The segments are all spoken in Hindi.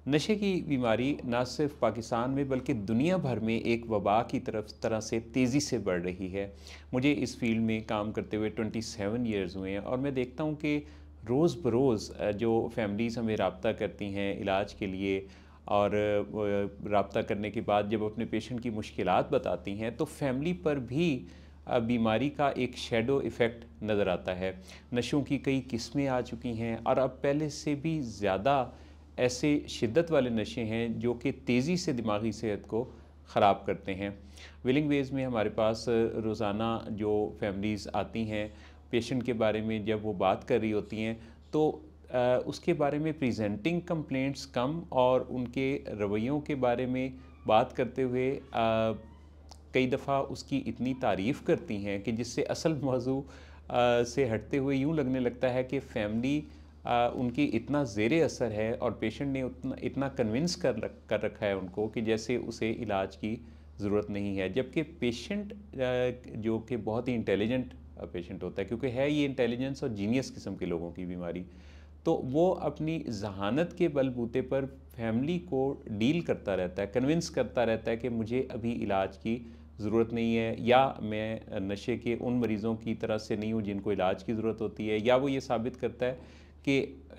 नशे की बीमारी ना सिर्फ पाकिस्तान में बल्कि दुनिया भर में एक वबा की तरह से तेज़ी से बढ़ रही है। मुझे इस फील्ड में काम करते हुए 27 ईयर्स हुए हैं और मैं देखता हूँ कि रोज़ बरोज़ जो फैमिलीज़ हमें रब्ता करती हैं इलाज के लिए और रब्ता करने के बाद जब अपने पेशेंट की मुश्किलात बताती हैं तो फैमिली पर भी बीमारी का एक शैडो इफ़ेक्ट नज़र आता है। नशों की कई किस्में आ चुकी हैं और अब पहले से भी ज़्यादा ऐसे शिद्दत वाले नशे हैं जो कि तेज़ी से दिमागी सेहत को ख़राब करते हैं। विलिंग वेज़ में हमारे पास रोज़ाना जो फैमिलीज़ आती हैं पेशेंट के बारे में जब वो बात कर रही होती हैं तो उसके बारे में प्रेजेंटिंग कंप्लेंट्स कम और उनके रवैयों के बारे में बात करते हुए कई दफ़ा उसकी इतनी तारीफ़ करती हैं कि जिससे असल मौजू से हटते हुए यूँ लगने लगता है कि फ़ैमिली उनकी इतना ज़ेरे असर है और पेशेंट ने उतना इतना कन्विंस कर रखा है उनको कि जैसे उसे इलाज की ज़रूरत नहीं है। जबकि पेशेंट जो कि बहुत ही इंटेलिजेंट पेशेंट होता है, क्योंकि है ये इंटेलिजेंस और जीनियस किस्म के लोगों की बीमारी, तो वो अपनी जहानत के बलबूते पर फैमिली को डील करता रहता है, कन्विंस करता रहता है कि मुझे अभी इलाज की ज़रूरत नहीं है, या मैं नशे के उन मरीज़ों की तरह से नहीं हूँ जिनको इलाज की ज़रूरत होती है, या वो ये साबित करता है कि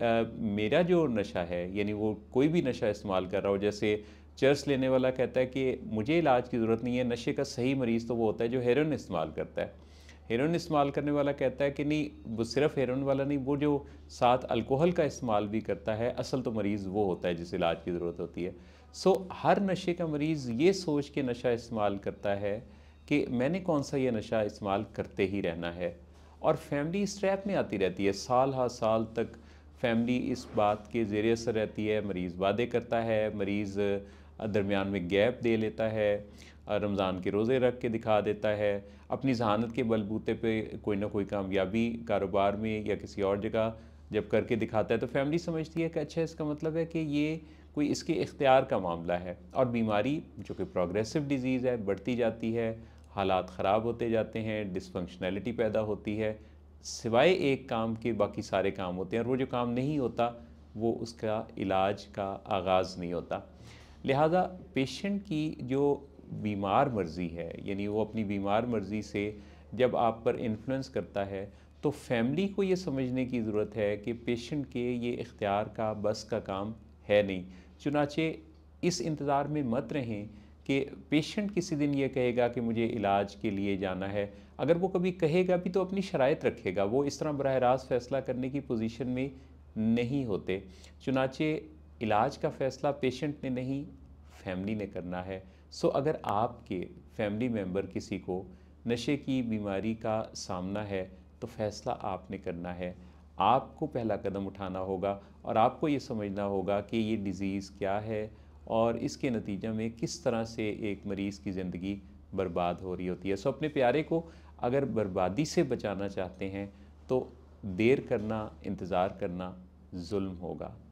मेरा जो नशा है, यानी वो कोई भी नशा इस्तेमाल कर रहा हो, जैसे चर्स लेने वाला कहता है कि मुझे इलाज की ज़रूरत नहीं है, नशे का सही मरीज़ तो वो होता है जो हेरोइन इस्तेमाल करता है। हेरोइन इस्तेमाल करने वाला कहता है कि नहीं, वो सिर्फ हेरोइन वाला नहीं, वो जो साथ अल्कोहल का इस्तेमाल भी करता है, असल तो मरीज़ वो होता है जिसे इलाज की ज़रूरत होती है। सो हर नशे का मरीज़ ये सोच के नशा इस्तेमाल करता है कि मैंने कौन सा ये नशा इस्तेमाल करते ही रहना है, और फैमिली इस ट्रैप में आती रहती है। साल हा साल तक फैमिली इस बात के ज़ेर असर रहती है। मरीज़ वादे करता है, मरीज़ दरमियान में गैप दे लेता है, रमज़ान के रोज़े रख के दिखा देता है, अपनी जहानत के बलबूते पे कोई ना कोई कामयाबी कारोबार में या किसी और जगह जब करके दिखाता है तो फैमिली समझती है कि अच्छा, इसका मतलब है कि ये कोई इसके इख्तियार का मामला है। और बीमारी जो कि प्रोग्रेसिव डिज़ीज़ है, बढ़ती जाती है, हालात ख़राब होते जाते हैं, डिसफंक्शनैलिटी पैदा होती है, सिवाय एक काम के बाकी सारे काम होते हैं, और वो जो काम नहीं होता वो उसका इलाज का आगाज़ नहीं होता। लिहाजा पेशेंट की जो बीमार मर्ज़ी है, यानी वो अपनी बीमार मर्ज़ी से जब आप पर इन्फ्लुएंस करता है, तो फैमिली को ये समझने की ज़रूरत है कि पेशेंट के ये इख्तियार का बस का काम है नहीं। चुनाचे इस इंतज़ार में मत रहें कि पेशेंट किसी दिन ये कहेगा कि मुझे इलाज के लिए जाना है। अगर वो कभी कहेगा भी तो अपनी शराइत रखेगा, वो इस तरह बराह रास्त फ़ैसला करने की पोजीशन में नहीं होते। चुनाचे इलाज का फ़ैसला पेशेंट ने नहीं, फैमिली ने करना है। सो अगर आपके फैमिली मेम्बर किसी को नशे की बीमारी का सामना है तो फ़ैसला आपने करना है। आपको पहला कदम उठाना होगा और आपको ये समझना होगा कि ये डिज़ीज़ क्या है और इसके नतीजे में किस तरह से एक मरीज़ की ज़िंदगी बर्बाद हो रही होती है। सो अपने प्यारे को अगर बर्बादी से बचाना चाहते हैं तो देर करना, इंतज़ार करना जुल्म होगा।